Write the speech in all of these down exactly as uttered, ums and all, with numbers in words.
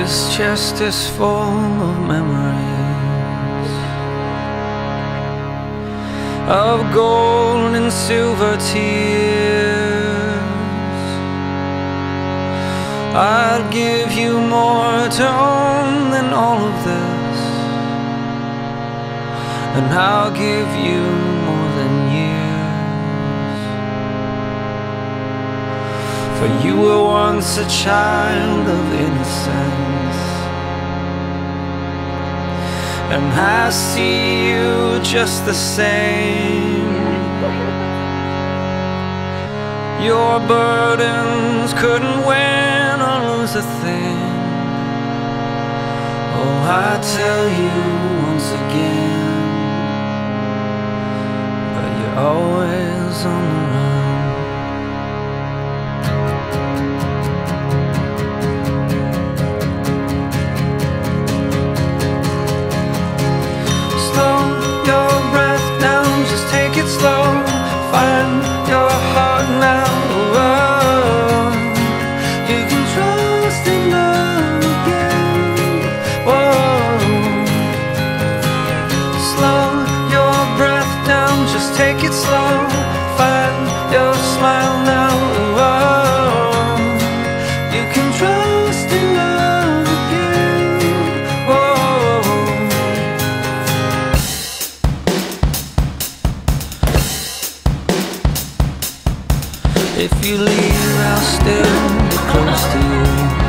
This chest is full of memories of gold and silver tears. I'd give you more to own than all of this, and I'll give you more than years. For you were once a child of innocence, and I see you just the same. Your burdens couldn't win or lose a thing. Oh, I tell you once again, but you're always on the run. Slow your breath down, just take it slow. Find your heart now. Oh, you can trust in love again. Whoa. Slow your breath down, just take it slow. Find your smile now. Oh, you can trust in love again. Whoa. If you leave, I'll still be close to you.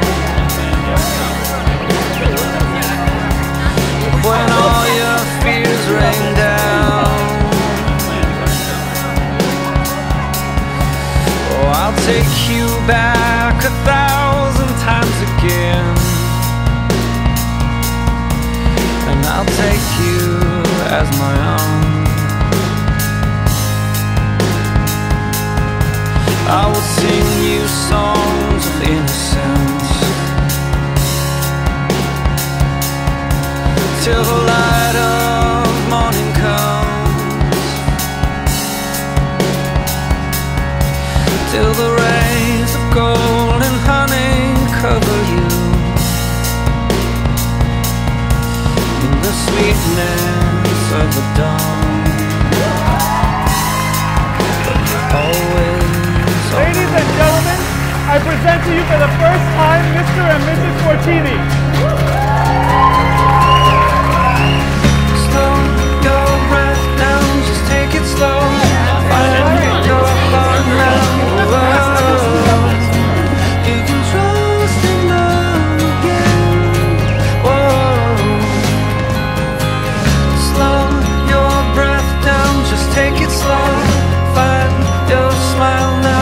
When all your fears rain down, oh, I'll take you back a thousand times again, and I'll take you as my own. I will sing you songs of innocence till the light of morning comes, till the rays of gold and honey cover you in the sweetness of the dawn. But you're always. Ladies and gentlemen, I present to you for the first time Mister and Missus Fiortini. Slow your breath down, just take it slow. Find your heart now. You can trust in love again. Whoa. Slow your breath down, just take it slow. Find your smile now.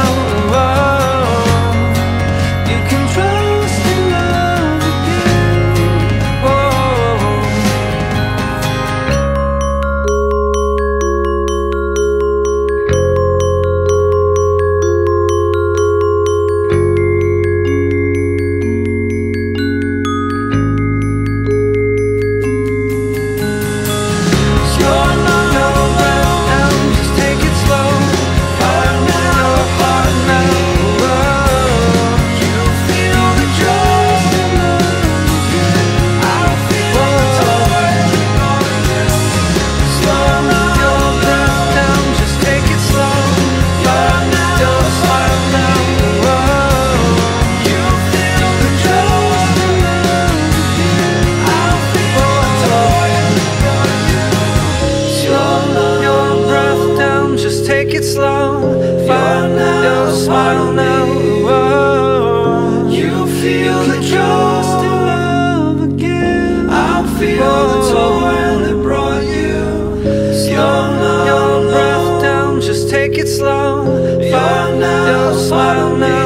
Take it slow, find your smile now. Oh, you feel the trust in love again. I'll feel the toil that brought you. Slow your breath down, just take it slow. Find your smile now.